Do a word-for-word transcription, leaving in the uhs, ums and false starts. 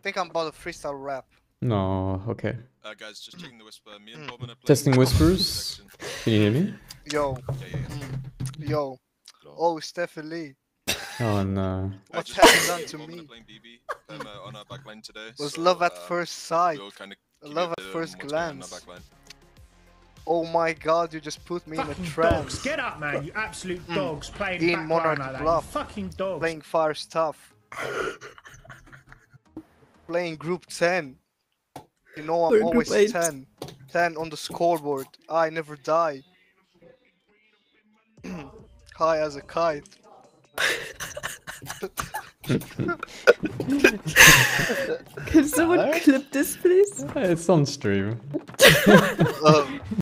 think I'm about to freestyle rap. No, okay. Uh, guys, just checking the whisper. Me and Bob are playing. Testing whispers. Can you hear me? Yo. Yeah, yeah, yeah. Yo. Oh, Stephen Lee. Oh no. What just have you me done and to Bob are me? playing B B um, uh, on our backline today. Was so, love at uh, first sight. We'll kind of Love at first glance. Oh my god, you just put me Fucking in a trance. dogs, get up, man! You absolute Mm. dogs playing In backline Monarch like that. Bluff. You fucking dogs. Playing fire stuff. Playing group ten. You know I'm Or always group eight. ten. ten on the scoreboard. I never die. High as a kite. Can someone clip this, please? It's on stream. Um,